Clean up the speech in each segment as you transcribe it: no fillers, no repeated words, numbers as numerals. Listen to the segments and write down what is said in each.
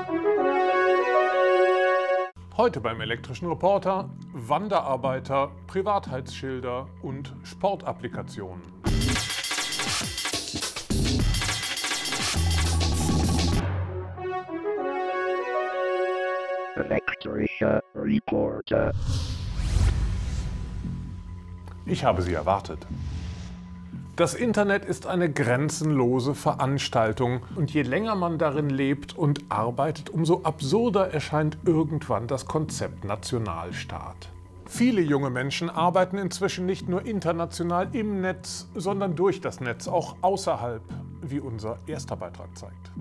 Heute beim Elektrischen Reporter: Wanderarbeiter, Privatheitsschilder und Sportapplikationen. Elektrischer Reporter. Ich habe Sie erwartet. Das Internet ist eine grenzenlose Veranstaltung und je länger man darin lebt und arbeitet, umso absurder erscheint irgendwann das Konzept Nationalstaat. Viele junge Menschen arbeiten inzwischen nicht nur international im Netz, sondern durch das Netz, auch außerhalb, wie unser erster Beitrag zeigt.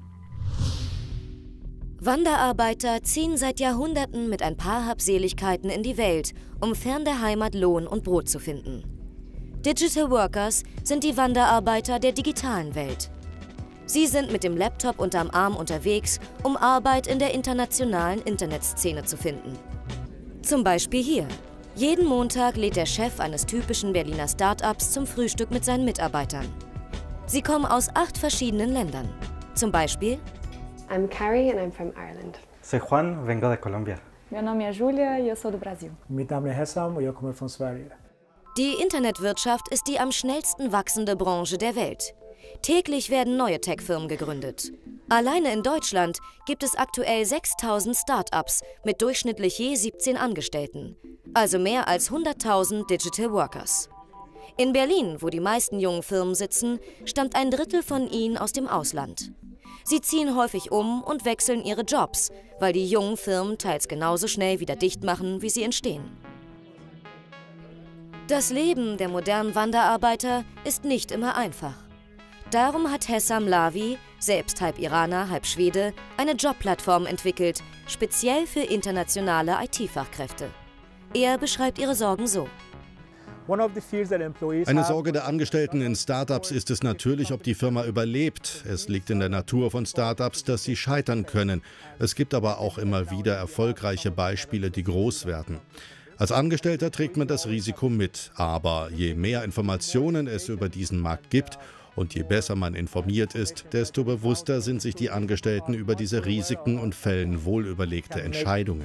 Wanderarbeiter ziehen seit Jahrhunderten mit ein paar Habseligkeiten in die Welt, um fern der Heimat Lohn und Brot zu finden. Digital Workers sind die Wanderarbeiter der digitalen Welt. Sie sind mit dem Laptop unterm Arm unterwegs, um Arbeit in der internationalen Internetszene zu finden. Zum Beispiel hier. Jeden Montag lädt der Chef eines typischen Berliner Start-ups zum Frühstück mit seinen Mitarbeitern. Sie kommen aus 8 verschiedenen Ländern. Zum Beispiel: I'm Carrie and I'm from Ireland. Soy Juan, vengo de Colombia. Meu nome é Júlia e eu sou do Brasil. Mitt namn är Hessam och jag kommer från Sverige. Die Internetwirtschaft ist die am schnellsten wachsende Branche der Welt. Täglich werden neue Tech-Firmen gegründet. Alleine in Deutschland gibt es aktuell 6000 Start-ups mit durchschnittlich je 17 Angestellten, also mehr als 100.000 Digital Workers. In Berlin, wo die meisten jungen Firmen sitzen, stammt ein Drittel von ihnen aus dem Ausland. Sie ziehen häufig um und wechseln ihre Jobs, weil die jungen Firmen teils genauso schnell wieder dicht machen, wie sie entstehen. Das Leben der modernen Wanderarbeiter ist nicht immer einfach. Darum hat Hessam Lavi, selbst halb Iraner, halb Schwede, eine Jobplattform entwickelt, speziell für internationale IT-Fachkräfte. Er beschreibt ihre Sorgen so. Eine Sorge der Angestellten in Startups ist es natürlich, ob die Firma überlebt. Es liegt in der Natur von Startups, dass sie scheitern können. Es gibt aber auch immer wieder erfolgreiche Beispiele, die groß werden. Als Angestellter trägt man das Risiko mit, aber je mehr Informationen es über diesen Markt gibt und je besser man informiert ist, desto bewusster sind sich die Angestellten über diese Risiken und fällen wohlüberlegte Entscheidungen.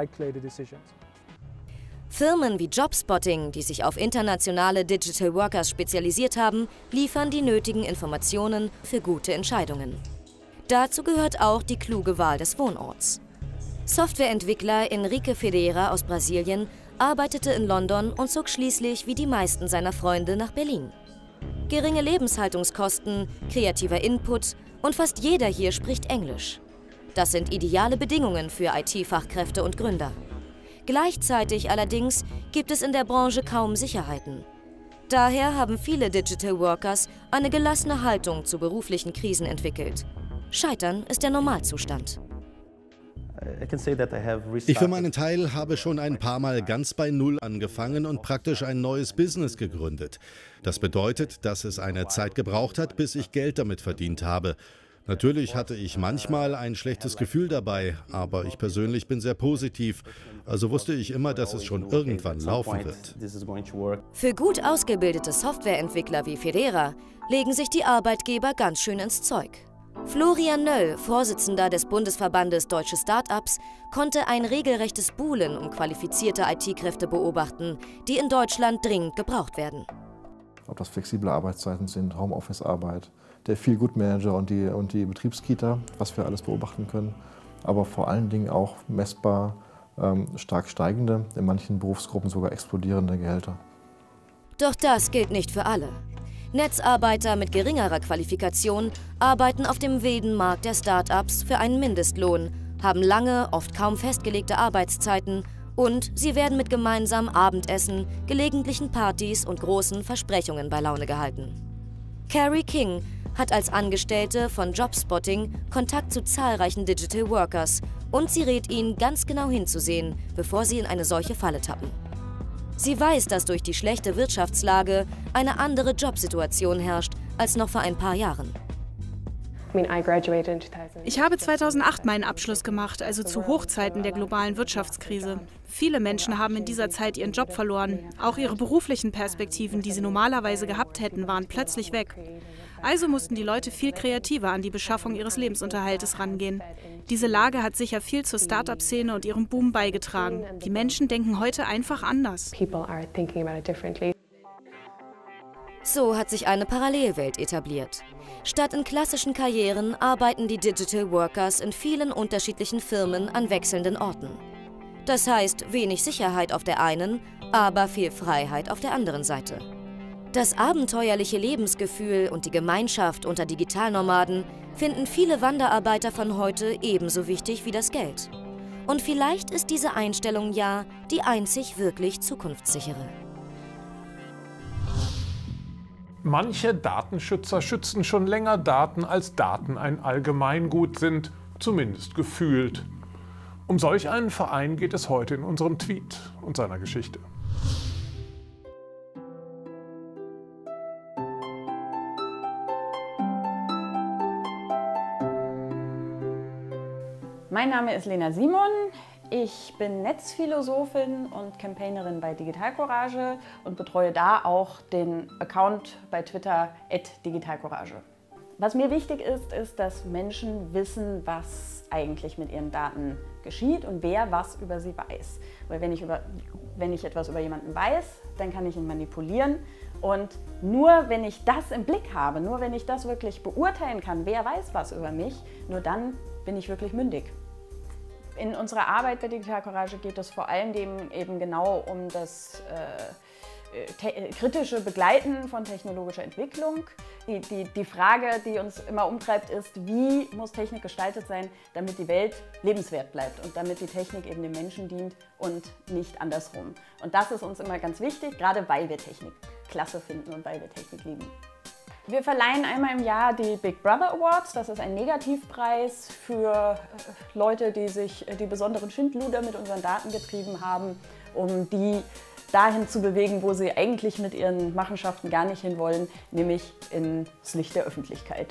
Firmen wie Jobspotting, die sich auf internationale Digital Workers spezialisiert haben, liefern die nötigen Informationen für gute Entscheidungen. Dazu gehört auch die kluge Wahl des Wohnorts. Softwareentwickler Henrique Ferreira aus Brasilien arbeitete in London und zog schließlich wie die meisten seiner Freunde nach Berlin. Geringe Lebenshaltungskosten, kreativer Input und fast jeder hier spricht Englisch. Das sind ideale Bedingungen für IT-Fachkräfte und Gründer. Gleichzeitig allerdings gibt es in der Branche kaum Sicherheiten. Daher haben viele Digital Workers eine gelassene Haltung zu beruflichen Krisen entwickelt. Scheitern ist der Normalzustand. Ich für meinen Teil habe schon ein paar Mal ganz bei Null angefangen und praktisch ein neues Business gegründet. Das bedeutet, dass es eine Zeit gebraucht hat, bis ich Geld damit verdient habe. Natürlich hatte ich manchmal ein schlechtes Gefühl dabei, aber ich persönlich bin sehr positiv. Also wusste ich immer, dass es schon irgendwann laufen wird. Für gut ausgebildete Softwareentwickler wie Ferreira legen sich die Arbeitgeber ganz schön ins Zeug. Florian Nöll, Vorsitzender des Bundesverbandes Deutsche Start-ups, konnte ein regelrechtes Buhlen um qualifizierte IT-Kräfte beobachten, die in Deutschland dringend gebraucht werden. Ob das flexible Arbeitszeiten sind, Homeoffice-Arbeit, der Feel-Good-Manager und die Betriebskita, was wir alles beobachten können. Aber vor allen Dingen auch messbar stark steigende, in manchen Berufsgruppen sogar explodierende Gehälter. Doch das gilt nicht für alle. Netzarbeiter mit geringerer Qualifikation arbeiten auf dem wilden Markt der Start-ups für einen Mindestlohn, haben lange, oft kaum festgelegte Arbeitszeiten und sie werden mit gemeinsamen Abendessen, gelegentlichen Partys und großen Versprechungen bei Laune gehalten. Carrie King hat als Angestellte von Jobspotting Kontakt zu zahlreichen Digital Workers und sie rät ihnen, ganz genau hinzusehen, bevor sie in eine solche Falle tappen. Sie weiß, dass durch die schlechte Wirtschaftslage eine andere Jobsituation herrscht als noch vor ein paar Jahren. Ich habe 2008 meinen Abschluss gemacht, also zu Hochzeiten der globalen Wirtschaftskrise. Viele Menschen haben in dieser Zeit ihren Job verloren. Auch ihre beruflichen Perspektiven, die sie normalerweise gehabt hätten, waren plötzlich weg. Also mussten die Leute viel kreativer an die Beschaffung ihres Lebensunterhaltes rangehen. Diese Lage hat sicher viel zur Start-up-Szene und ihrem Boom beigetragen. Die Menschen denken heute einfach anders. People are thinking about it differently. So hat sich eine Parallelwelt etabliert. Statt in klassischen Karrieren arbeiten die Digital Workers in vielen unterschiedlichen Firmen an wechselnden Orten. Das heißt, wenig Sicherheit auf der einen, aber viel Freiheit auf der anderen Seite. Das abenteuerliche Lebensgefühl und die Gemeinschaft unter Digitalnomaden finden viele Wanderarbeiter von heute ebenso wichtig wie das Geld. Und vielleicht ist diese Einstellung ja die einzig wirklich zukunftssichere. Manche Datenschützer schützen schon länger Daten, als Daten ein Allgemeingut sind, zumindest gefühlt. Um solch einen Verein geht es heute in unserem Tweet und seiner Geschichte. Mein Name ist Lena Simon. Ich bin Netzphilosophin und Campaignerin bei Digital Courage und betreue da auch den Account bei Twitter @digitalcourage. Was mir wichtig ist, ist, dass Menschen wissen, was eigentlich mit ihren Daten geschieht und wer was über sie weiß. Weil wenn ich etwas über jemanden weiß, dann kann ich ihn manipulieren. Und nur wenn ich das im Blick habe, nur wenn ich das wirklich beurteilen kann, wer weiß was über mich, nur dann bin ich wirklich mündig. In unserer Arbeit bei Digital Courage geht es vor allem eben genau um das kritische Begleiten von technologischer Entwicklung. Die Frage, die uns immer umtreibt, ist, wie muss Technik gestaltet sein, damit die Welt lebenswert bleibt und damit die Technik eben dem Menschen dient und nicht andersrum. Und das ist uns immer ganz wichtig, gerade weil wir Technik klasse finden und weil wir Technik lieben. Wir verleihen einmal im Jahr die Big Brother Awards. Das ist ein Negativpreis für Leute, die besonderen Schindluder mit unseren Daten getrieben haben, um die dahin zu bewegen, wo sie eigentlich mit ihren Machenschaften gar nicht hinwollen, nämlich ins Licht der Öffentlichkeit.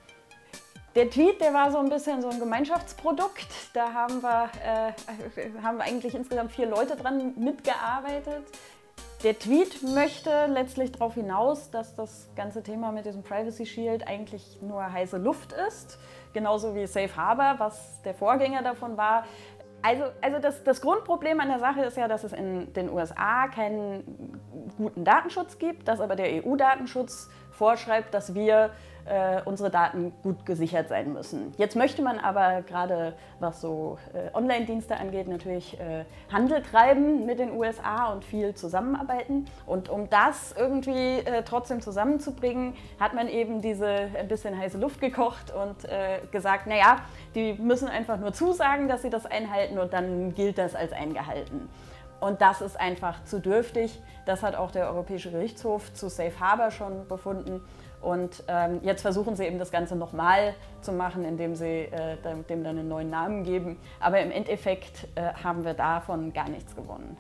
Der Tweet, der war so ein bisschen so ein Gemeinschaftsprodukt. Da haben wir eigentlich insgesamt 4 Leute dran mitgearbeitet. Der Tweet möchte letztlich darauf hinaus, dass das ganze Thema mit diesem Privacy Shield eigentlich nur heiße Luft ist. Genauso wie Safe Harbor, was der Vorgänger davon war. Also das Grundproblem an der Sache ist ja, dass es in den USA keinen guten Datenschutz gibt, dass aber der EU-Datenschutz vorschreibt, dass wir unsere Daten gut gesichert sein müssen. Jetzt möchte man aber gerade, was so Online-Dienste angeht, natürlich Handel treiben mit den USA und viel zusammenarbeiten. Und um das irgendwie trotzdem zusammenzubringen, hat man eben diese ein bisschen heiße Luft gekocht und gesagt, naja, die müssen einfach nur zusagen, dass sie das einhalten und dann gilt das als eingehalten. Und das ist einfach zu dürftig. Das hat auch der Europäische Gerichtshof zu Safe Harbor schon befunden. Und jetzt versuchen sie eben das Ganze nochmal zu machen, indem sie dem dann einen neuen Namen geben. Aber im Endeffekt haben wir davon gar nichts gewonnen.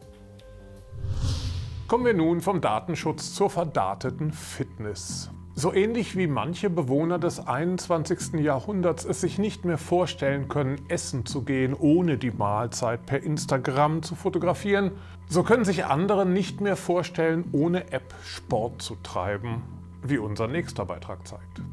Kommen wir nun vom Datenschutz zur verdateten Fitness. So ähnlich wie manche Bewohner des 21. Jahrhunderts es sich nicht mehr vorstellen können, essen zu gehen, ohne die Mahlzeit per Instagram zu fotografieren, so können sich andere nicht mehr vorstellen, ohne App Sport zu treiben, wie unser nächster Beitrag zeigt.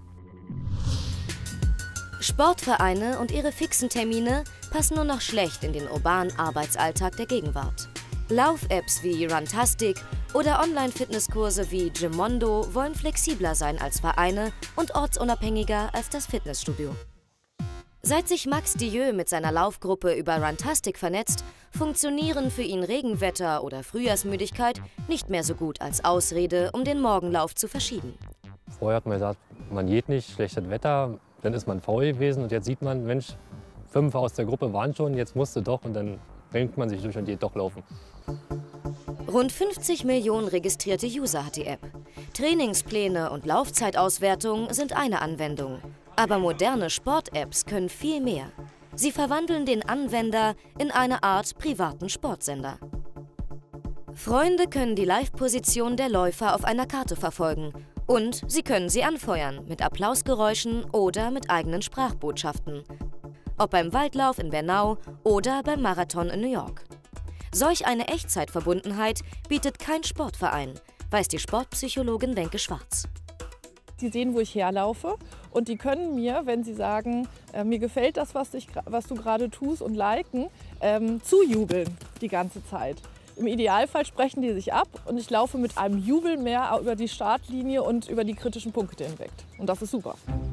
Sportvereine und ihre fixen Termine passen nur noch schlecht in den urbanen Arbeitsalltag der Gegenwart. Lauf-Apps wie Runtastic oder Online-Fitnesskurse wie Gymondo wollen flexibler sein als Vereine und ortsunabhängiger als das Fitnessstudio. Seit sich Max Dieu mit seiner Laufgruppe über Runtastic vernetzt, funktionieren für ihn Regenwetter oder Frühjahrsmüdigkeit nicht mehr so gut als Ausrede, um den Morgenlauf zu verschieben. Vorher hat man gesagt, man geht nicht, schlechtes Wetter, dann ist man faul gewesen und jetzt sieht man, Mensch, 5 aus der Gruppe waren schon, jetzt musste doch und dann rennt man sich durch und geht doch laufen. Rund 50 Millionen registrierte User hat die App. Trainingspläne und Laufzeitauswertung sind eine Anwendung. Aber moderne Sport-Apps können viel mehr. Sie verwandeln den Anwender in eine Art privaten Sportsender. Freunde können die Live-Position der Läufer auf einer Karte verfolgen. Und sie können sie anfeuern mit Applausgeräuschen oder mit eigenen Sprachbotschaften. Ob beim Waldlauf in Bernau oder beim Marathon in New York. Solch eine Echtzeitverbundenheit bietet kein Sportverein, weiß die Sportpsychologin Wenke Schwarz. Die sehen, wo ich herlaufe und die können mir, wenn sie sagen, mir gefällt das, was du gerade tust und liken, zujubeln die ganze Zeit. Im Idealfall sprechen die sich ab und ich laufe mit einem Jubelmeer über die Startlinie und über die kritischen Punkte hinweg. Und das ist super.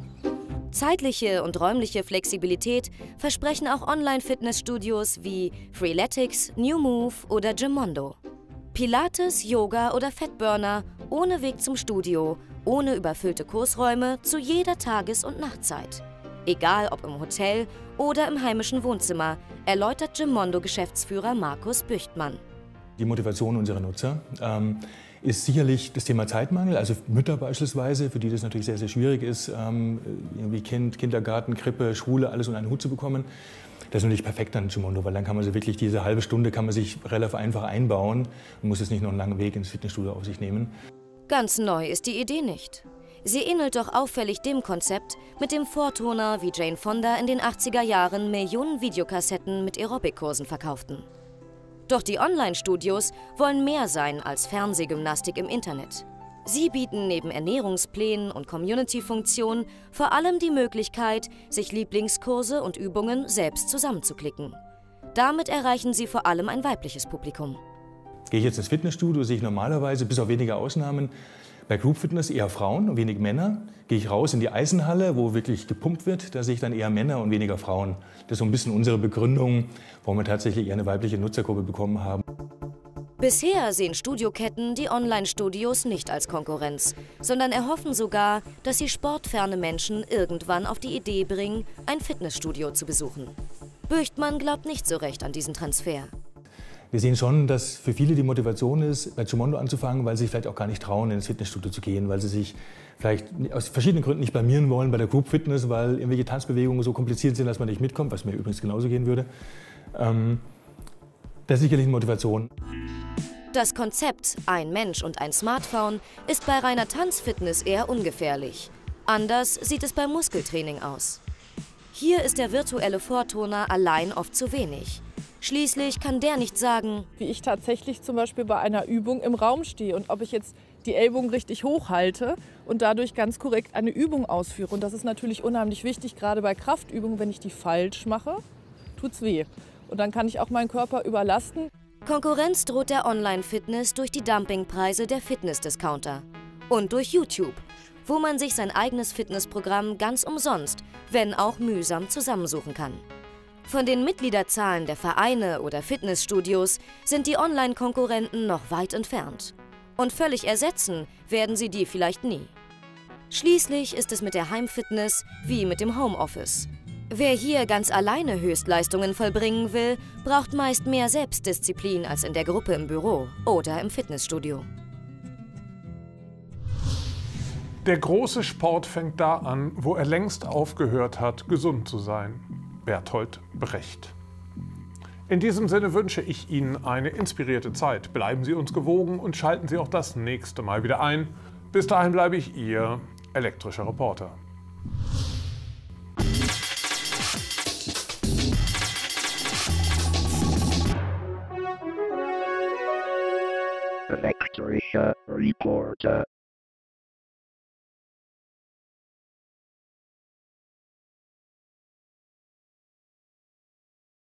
Zeitliche und räumliche Flexibilität versprechen auch Online-Fitnessstudios wie Freeletics, New Move oder Gymondo. Pilates, Yoga oder Fettburner ohne Weg zum Studio, ohne überfüllte Kursräume zu jeder Tages- und Nachtzeit. Egal ob im Hotel oder im heimischen Wohnzimmer, erläutert Gymondo-Geschäftsführer Markus Büchtmann. Die Motivation unserer Nutzer ist sicherlich das Thema Zeitmangel, also Mütter beispielsweise, für die das natürlich sehr, sehr schwierig ist, irgendwie Kind, Kindergarten, Krippe, Schule, alles unter einen Hut zu bekommen. Das ist natürlich perfekt an Gymondo, weil dann kann man so wirklich diese halbe Stunde kann man sich relativ einfach einbauen und muss jetzt nicht noch einen langen Weg ins Fitnessstudio auf sich nehmen. Ganz neu ist die Idee nicht. Sie ähnelt doch auffällig dem Konzept, mit dem Vortoner wie Jane Fonda in den 80er Jahren Millionen Videokassetten mit Aerobic-Kursen verkauften. Doch die Online-Studios wollen mehr sein als Fernsehgymnastik im Internet. Sie bieten neben Ernährungsplänen und Community-Funktionen vor allem die Möglichkeit, sich Lieblingskurse und Übungen selbst zusammenzuklicken. Damit erreichen sie vor allem ein weibliches Publikum. Gehe ich jetzt ins Fitnessstudio, sehe ich normalerweise, bis auf wenige Ausnahmen, bei Group Fitness eher Frauen und wenig Männer. Gehe ich raus in die Eisenhalle, wo wirklich gepumpt wird, da sehe ich dann eher Männer und weniger Frauen. Das ist so ein bisschen unsere Begründung, warum wir tatsächlich eher eine weibliche Nutzergruppe bekommen haben. Bisher sehen Studioketten die Online-Studios nicht als Konkurrenz, sondern erhoffen sogar, dass sie sportferne Menschen irgendwann auf die Idee bringen, ein Fitnessstudio zu besuchen. Büchtmann glaubt nicht so recht an diesen Transfer. Wir sehen schon, dass für viele die Motivation ist, bei Gymondo anzufangen, weil sie sich vielleicht auch gar nicht trauen, ins Fitnessstudio zu gehen, weil sie sich vielleicht aus verschiedenen Gründen nicht blamieren wollen bei der Group Fitness, weil irgendwelche Tanzbewegungen so kompliziert sind, dass man nicht mitkommt, was mir übrigens genauso gehen würde. Das ist sicherlich eine Motivation. Das Konzept ein Mensch und ein Smartphone ist bei reiner Tanzfitness eher ungefährlich. Anders sieht es beim Muskeltraining aus. Hier ist der virtuelle Vortoner allein oft zu wenig. Schließlich kann der nicht sagen, wie ich tatsächlich zum Beispiel bei einer Übung im Raum stehe und ob ich jetzt die Ellbogen richtig hoch halte und dadurch ganz korrekt eine Übung ausführe. Und das ist natürlich unheimlich wichtig, gerade bei Kraftübungen, wenn ich die falsch mache, tut's weh. Und dann kann ich auch meinen Körper überlasten. Konkurrenz droht der Online-Fitness durch die Dumpingpreise der Fitness-Discounter. Und durch YouTube, wo man sich sein eigenes Fitnessprogramm ganz umsonst, wenn auch mühsam, zusammensuchen kann. Von den Mitgliederzahlen der Vereine oder Fitnessstudios sind die Online-Konkurrenten noch weit entfernt. Und völlig ersetzen werden sie die vielleicht nie. Schließlich ist es mit der Heimfitness wie mit dem Homeoffice. Wer hier ganz alleine Höchstleistungen vollbringen will, braucht meist mehr Selbstdisziplin als in der Gruppe im Büro oder im Fitnessstudio. Der große Sport fängt da an, wo er längst aufgehört hat, gesund zu sein. Bertolt Brecht. In diesem Sinne wünsche ich Ihnen eine inspirierte Zeit. Bleiben Sie uns gewogen und schalten Sie auch das nächste Mal wieder ein. Bis dahin bleibe ich Ihr elektrischer Reporter. Elektrischer Reporter.